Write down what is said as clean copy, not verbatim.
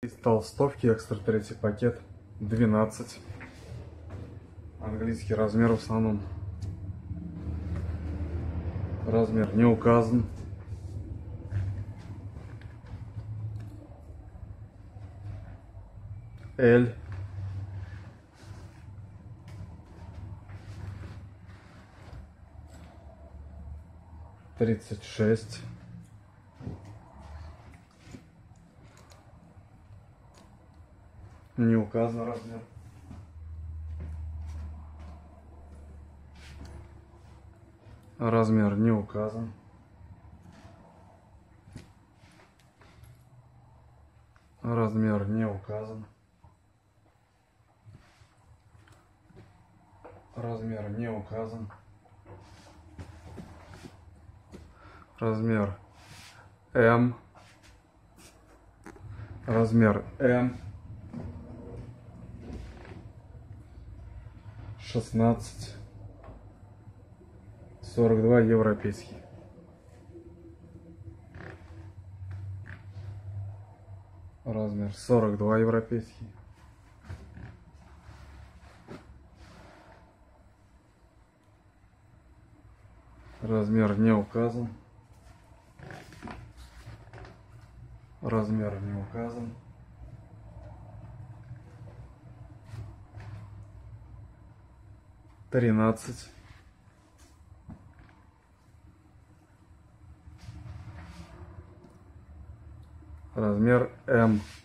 Из толстовки экстра третий пакет 12. Английский размер в основном. Размер не указан. L. Тридцать шесть. Не указан размер. Размер не указан. Размер не указан. Размер не указан. Размер М. Размер М. 16. 42 европейский. Размер 42 европейский. Размер не указан. Размер не указан. Тринадцать. Размер М.